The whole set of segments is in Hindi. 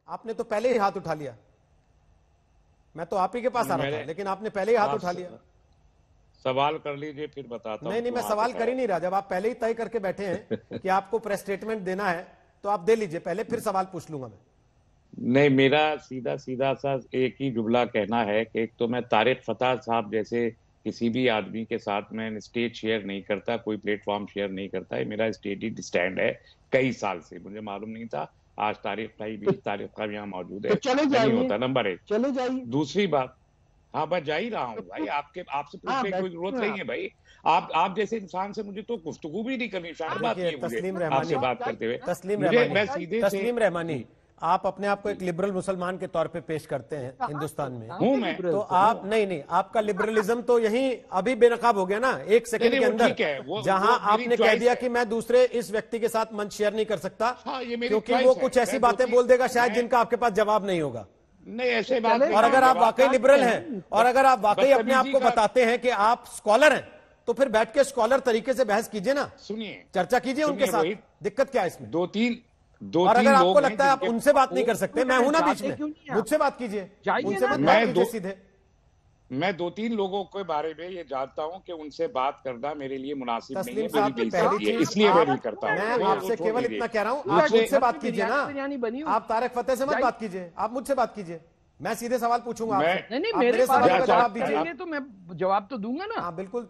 आपने तो पहले ही हाथ उठा लिया। मैं तो आप ही के पास आ रहा था, लेकिन आपने पहले ही हाथ उठा लिया। सवाल कर लीजिए फिर बताता हूं। नहीं, मैं सवाल कर ही नहीं रहा। जब आप पहले ही तय करके बैठे हैं कि आपको प्रेस स्टेटमेंट देना है तो आप दे लीजिए पहले, फिर सवाल पूछ लूंगा मैं। नहीं, मेरा सीधा सीधा सा एक ही जुमला कहना है कि एक तो मैं तारिक फतह साहब जैसे किसी भी आदमी के साथ मैं स्टेज शेयर नहीं करता, कोई प्लेटफॉर्म शेयर नहीं करता है। मेरा स्टेडी स्टैंड है कई साल से, मुझे मालूम नहीं था। आज तारिक भाई यहाँ मौजूद है, चले नहीं होता। नंबर 1, चले जाइए। दूसरी बात, हाँ बस जा ही रहा हूँ भाई, आपसे पूछने की कोई जरूरत नहीं है भाई। आप जैसे इंसान से मुझे तो गुफ्तगू भी नहीं करनी, शायद बात नहीं है मुझे आपसे बात करते हुए। तस्लीम रहमानी, आप अपने आप को एक लिबरल मुसलमान के तौर पे पेश करते हैं हिंदुस्तान में। हूं मैं तो आप नहीं, आपका लिबरलिज्म तो यहीं अभी बेनकाब हो गया ना एक सेकंड के अंदर, जहां आपने कह दिया कि मैं दूसरे इस व्यक्ति के साथ मंच शेयर नहीं कर सकता क्योंकि वो कुछ ऐसी बातें बोल देगा शायद जिनका आपके पास जवाब नहीं होगा। नहीं, ऐसे बात नहीं। और अगर आप वाकई लिबरल हैं और अगर आप वाकई अपने आप को बताते हैं कि आप स्कॉलर हैं, तो फिर बैठ के स्कॉलर तरीके से बहस कीजिए ना, सुनिए, चर्चा कीजिए उनके साथ। दिक्कत क्या है इसमें? दो तीन और अगर आपको लगता है आप उनसे बात नहीं कर सकते, मैं हूं ना बीच में, मुझसे बात कीजिए, उनसे मत बात कीजिए सीधे। मैं 2-3 लोगों के बारे में ये जानता हूं कि उनसे बात करना मेरे लिए मुनासिब नहीं है, इसलिए मैं नहीं करता हूं। मैं आपसे केवल इतना कह रहा हूं, आप मुझसे बात कीजिए ना, आप तारिक फतेह से मत बात कीजिए, आप मुझसे बात कीजिए। मैं सीधे सवाल पूछूंगा आपसे। नहीं, मेरे सवाल का जवाब दीजिए तो मैं जवाब तो दूंगा ना। हाँ बिल्कुल।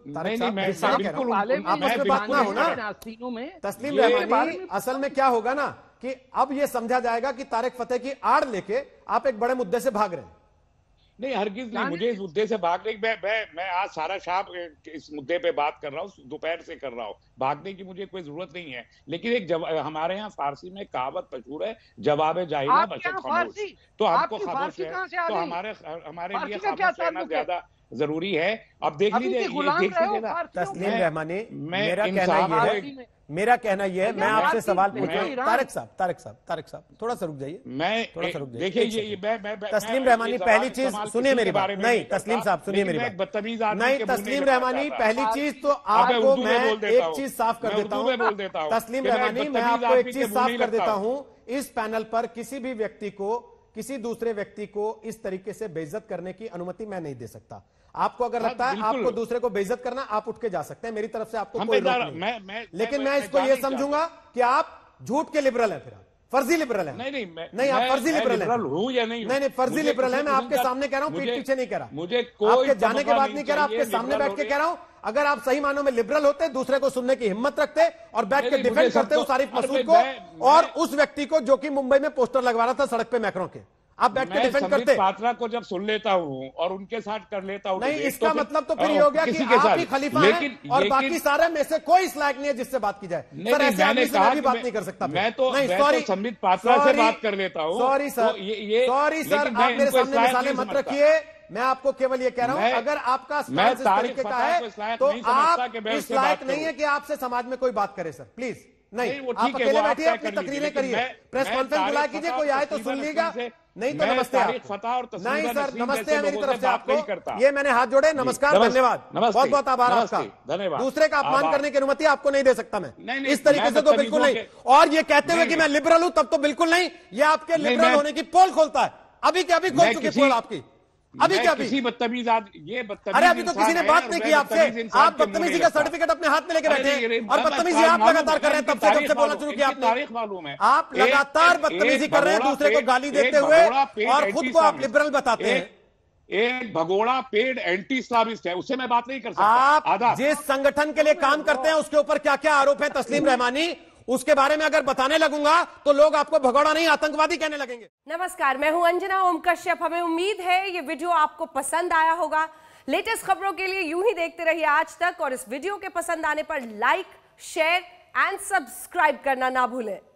तस्लीम रहमानी, असल में क्या होगा ना कि अब ये समझा जाएगा कि तारिक फतेह की आड़ लेके आप एक बड़े मुद्दे से भाग रहे हैं। नहीं, हरगिज नहीं, मुझे इस मुद्दे से भागने की मैं आज सारा शाम इस मुद्दे पे बात कर रहा हूँ, दोपहर से कर रहा हूँ। भागने की मुझे कोई जरूरत नहीं है, लेकिन एक हमारे यहाँ फारसी में कहावत मशहूर है, जवाब जाहिला बशर खामोश। तो हमको खामोश है, तो हमारे लिए खामोश रहना ज्यादा जरूरी है। अब देख लीजिए तस्लीम रहमानी, मेरा कहना यह है, मैं आपसे सवाल पूछ रहा हूं। तारिक साहब थोड़ा सा रुक जाइए, थोड़ा सा रुक जाइए। देखिए तस्लीम रहमानी, पहली चीज सुनिए मेरी बात। नहीं तस्लीम साहब सुनिए मेरी बात। नहीं तस्लीम रहमानी, पहली चीज तो आपको मैं एक चीज साफ कर देता हूं। तस्लीम रहमानी, मैं आपको एक चीज साफ कर देता हूं, इस पैनल पर किसी भी व्यक्ति को, किसी दूसरे व्यक्ति को इस तरीके से बेइज्जत करने की अनुमति मैं नहीं दे सकता। आपको अगर लगता है आपको दूसरे को बेइज्जत करना, आप उठ के जा सकते हैं, मेरी तरफ से आपको कोई रोक नहीं। लेकिन मैं इसको यह समझूंगा कि आप झूठ के लिबरल हैं, फिर आप फर्जी लिबरल हैं। नहीं, आप फर्जी लिबरल हैं। नहीं, फर्जी लिबरल है। मैं आपके सामने कह रहा हूं, पीठ पीछे नहीं कह रहा, मुझे आपके जाने के बाद नहीं कह रहा, आपके सामने बैठ के कह रहा हूं। अगर आप सही मानों में लिबरल होते, दूसरे को सुनने की हिम्मत रखते और बैठ के डिफेंड करते उस आरिफ मसूद को और उस व्यक्ति को जो कि मुंबई में पोस्टर लगवा रहा था सड़क पे मैक्रों के, आप बैठ के डिफेंड करते। पात्रा को जब सुन लेता हूं और उनके साथ कर लेता हूं, नहीं इसका मतलब तो फिर ये हो गया कि आप ही खलीफा हैं और बाकी सारे में से कोई इस लायक नहीं है जिससे बात की जाए। सर ऐसे आदमी से मैं भी बात नहीं कर सकता। मैं तो संबित पात्रा से बात कर लेता हूं। सॉरी सर, आप मेरे सामने मिसालें मत रखिए। मैं आपको केवल ये कह रहा हूं, अगर आपका स्टांस इस तरीके का है तो आप इस लायक नहीं है कि आपसे समाज में कोई बात करे। सर प्लीज नहीं, आप अकेले बैठिए, अपनी तकरीरें करिए, प्रेस कॉन्फ्रेंस बुला कीजिए, कोई आए तो सुन लीजिएगा, नहीं तो नमस्ते आपको। नहीं सर, नमस्ते है मेरी तरफ से आपको। ये मैंने हाथ जोड़े, नमस्कार, धन्यवाद, बहुत बहुत आभार आपका। धन्यवाद। दूसरे का अपमान करने की अनुमति आपको नहीं दे सकता मैं, इस तरीके से तो बिल्कुल नहीं। और ये कहते हुए कि मैं लिबरल हूं तब तो बिल्कुल नहीं, ये आपके लिबरल होने की पोल खोलता है। अभी के अभी खोल चुकी पोल आपकी, अभी क्या अभी बदतमीज ये बदतमीज। अरे अभी तो किसी ने बात नहीं की आपसे, आप बदतमीजी का सर्टिफिकेट अपने हाथ में लेके बैठे हैं और बदतमीजी आप लगातार कर रहे हैं। तब से बोलना शुरू किया आपने, आप लगातार बदतमीजी कर रहे हैं, दूसरे को गाली देते हुए और खुद को आप लिबरल बताते हैं। एक भगोड़ा पेड एंटी इस्लामिस्ट है, उससे मैं बात नहीं कर सकता। आप जिस संगठन के लिए काम करते हैं उसके ऊपर क्या क्या आरोप है तस्लीम रहमानी, उसके बारे में अगर बताने लगूंगा तो लोग आपको भगोड़ा नहीं आतंकवादी कहने लगेंगे। नमस्कार, मैं हूं अंजना ओम कश्यप। हमें उम्मीद है ये वीडियो आपको पसंद आया होगा। लेटेस्ट खबरों के लिए यूं ही देखते रहिए आज तक और इस वीडियो के पसंद आने पर लाइक, शेयर एंड सब्सक्राइब करना ना भूलें।